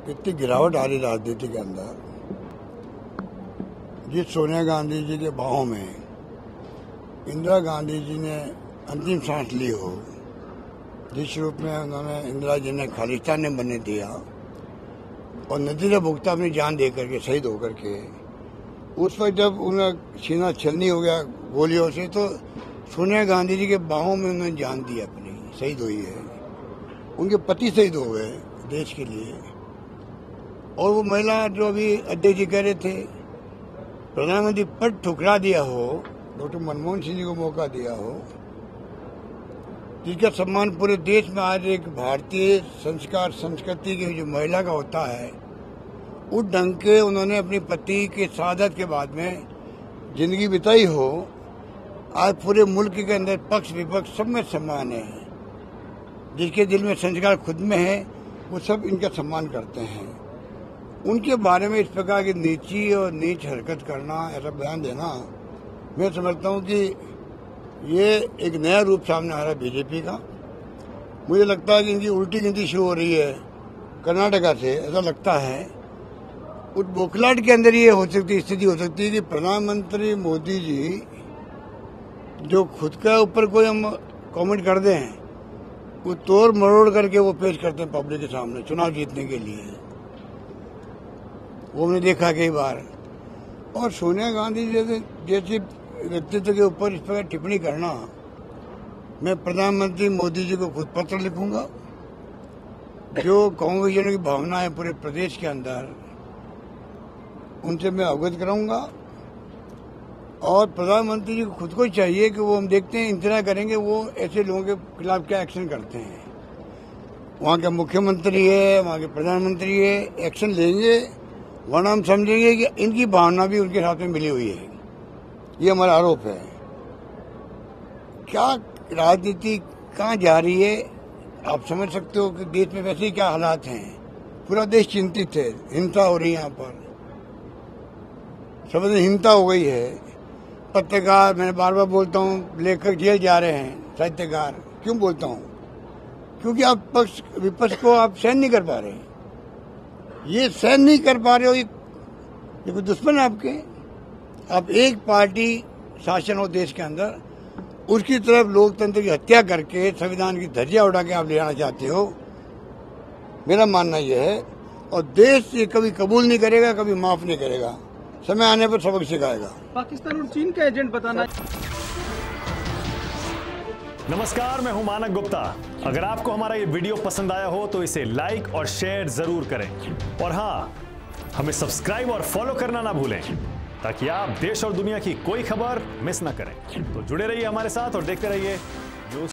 कितनी गिरावट आ रही राजनीति के अंदर। जिस सोनिया गांधी जी के बाहों में इंदिरा गांधी जी ने अंतिम सांस ली हो, जिस रूप में उन्होंने इंदिरा जी ने खालिस्तान ने बनने दिया और नतीजा भुगता अपनी जान दे करके, शहीद होकर के, उस वक्त जब उन्हें सीना छलनी हो गया गोलियों से, तो सोनिया गांधी जी के बाहों में उन्होंने जान दी, अपनी शहीद हुई है। उनके पति शहीद हो गए देश के लिए। और वो महिला जो अभी अध्यक्ष जी कह रहे थे, प्रधानमंत्री पद ठुकरा दिया हो, डॉक्टर मनमोहन सिंह जी को मौका दिया हो, जिसका सम्मान पूरे देश में आज एक भारतीय संस्कार संस्कृति की जो महिला का होता है, उस ढंग के उन्होंने अपने पति के शहादत के बाद में जिंदगी बिताई हो। आज पूरे मुल्क के अंदर पक्ष विपक्ष सब में सम्मान है। जिसके दिल में संस्कार खुद में है, वो सब इनका सम्मान करते हैं। उनके बारे में इस प्रकार की नीची और नीच हरकत करना, ऐसा बयान देना, मैं समझता हूँ कि ये एक नया रूप सामने आ रहा है बीजेपी का। मुझे लगता है कि इनकी उल्टी गिनती शुरू हो रही है कर्नाटका से, ऐसा लगता है। उस बौखलाहट के अंदर ये हो सकती स्थिति हो सकती है कि प्रधानमंत्री मोदी जी जो खुद का ऊपर कोई हम कमेंट कर दें, वो तोड़ मरोड़ करके वो पेश करते हैं पब्लिक के सामने चुनाव जीतने के लिए। वो हमने देखा कई बार। और सोनिया गांधी जैसे व्यक्तित्व के ऊपर इस प्रकार टिप्पणी करना, मैं प्रधानमंत्री मोदी जी को खुद पत्र लिखूंगा। जो कांग्रेसियों की भावना है पूरे प्रदेश के अंदर, उनसे मैं अवगत कराऊंगा। और प्रधानमंत्री जी को खुद को चाहिए कि वो, हम देखते हैं इंतजार करेंगे वो ऐसे लोगों के खिलाफ क्या एक्शन करते हैं। वहाँ के मुख्यमंत्री है, वहाँ के प्रधानमंत्री है, एक्शन लेंगे, वरना हम समझेंगे कि इनकी भावना भी उनके साथ में मिली हुई है। ये हमारा आरोप है। क्या राजनीति कहाँ जा रही है आप समझ सकते हो कि देश में वैसे ही क्या हालात हैं। पूरा देश चिंतित है, हिंसा हो रही है यहाँ पर, समझ हिंसा हो गई है। पत्रकार, मैं बार बार बोलता हूँ, लेखक जेल जा रहे हैं, साहित्यकार। क्यों बोलता हूँ? क्योंकि आप पक्ष विपक्ष को आप सहन नहीं कर पा रहे। ये सहन नहीं कर पा रहे हो, ये कोई दुश्मन है आपके। आप एक पार्टी शासन हो देश के अंदर, उसकी तरफ लोकतंत्र की हत्या करके संविधान की धज्जियां उड़ा के आप ले आना चाहते हो। मेरा मानना यह है, और देश ये कभी कबूल नहीं करेगा, कभी माफ नहीं करेगा। समय आने पर सबक सिखाएगा। पाकिस्तान और चीन का एजेंट बताना। नमस्कार, मैं हूं मानक गुप्ता। अगर आपको हमारा ये वीडियो पसंद आया हो तो इसे लाइक और शेयर जरूर करें। और हां, हमें सब्सक्राइब और फॉलो करना ना भूलें, ताकि आप देश और दुनिया की कोई खबर मिस ना करें। तो जुड़े रहिए हमारे साथ और देखते रहिए